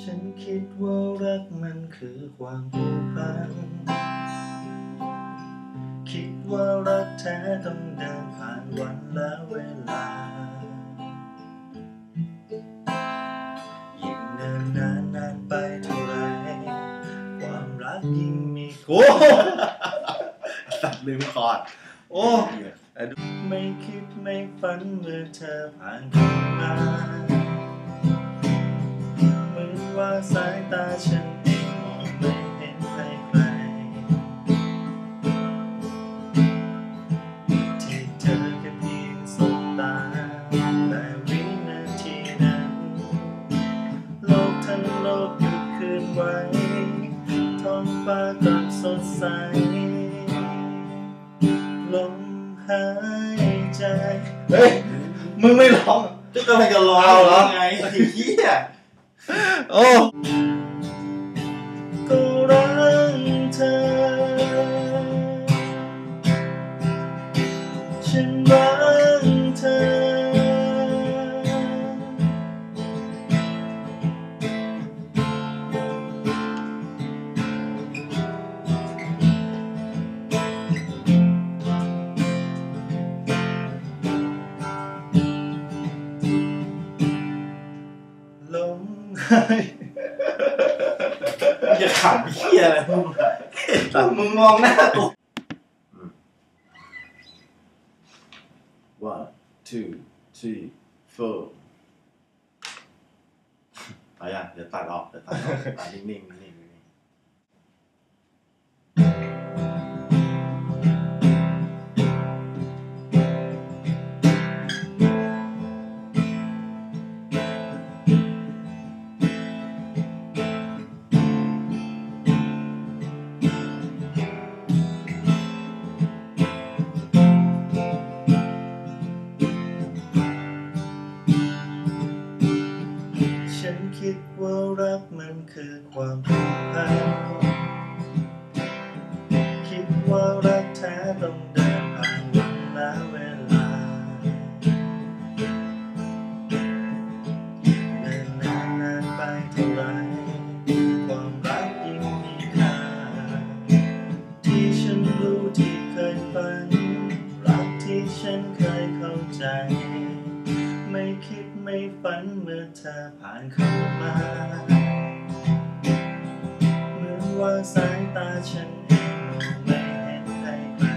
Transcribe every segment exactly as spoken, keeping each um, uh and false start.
ฉันคิดว่ารักมันคือความผูกพันคิดว่ารักแท้ต้องเดินผ่านวันและเวลายิ่งเดินนานนานไปเท่าไรความรักยิ่งมีโอ้ตัดลืมคอร์ดโอ้ไม่คิดไม่ฝันเมื่อเธอผ่านเข้ามาเหมือนว่าสายตาฉันเองมองไม่เห็นใครใครที่เธอแค่เพียงสบตาแต่วินาทีนั้นโลกทั้งโลกหยุดคืนไว้ท้องฟ้ากลับสดใสลมหายใจเฮ้ยมึงไม่ร้องก็กำลังจะร้องเหรอไงไอ้เหี้ยโอ้ก็รักเธอฉันรักเธอลมหายอย่าขำเหี้ยอะไรมึงมึงมองหน้ากู one two three four เอาอย่างเดี๋ยวตัดออกเดี๋ยวตัดออกตัดนิ่งๆนิ่งๆฉันคิดว่ารักมันคือความผูกพันคิดว่ารักแท้ต้องเดินผ่านวันและเวลาเดินนานนานไปเท่าไรความรักยิ่งมีค่าที่ฉันรู้ที่เคยฝันรักที่ฉันเคยเข้าใจไม่คิดไม่ฝันเมื่อเธอผ่านเข้ามาเหมือนว่าสายตาฉันเองมองไม่เห็นใครใคร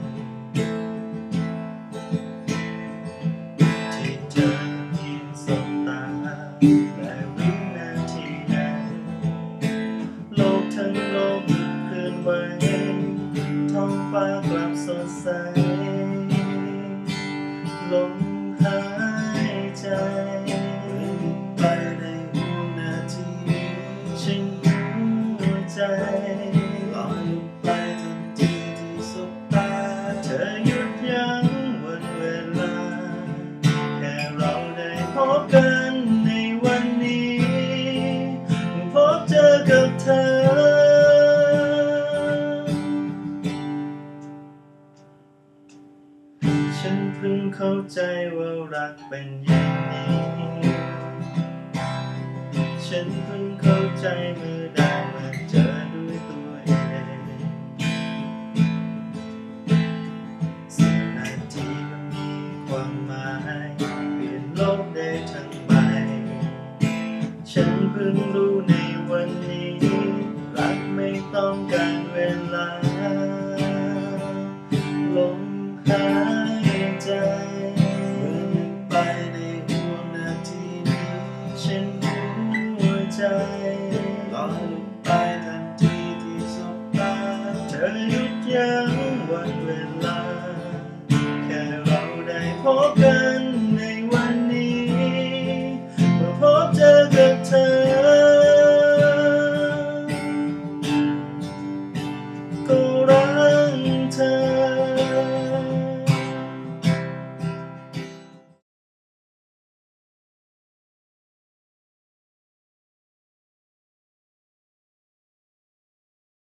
ที่เธอเพียงสบตาและวินาทีนั้นโลกทั้งโลกหยุดเคลื่อนไหวท้องฟ้ากลับสดใสลมหายใจไปในหัวนาทีฉันหัวใจลอยไปทันทีที่สบตาเธอหยุดยั้งวันเวลาแค่เราได้พบกันในวันนี้พบเจอกับเธอฉันเพิ่งเข้าใจว่ารักเป็นอย่างนี้ฉันเพิ่งเข้าใจเมื่อได้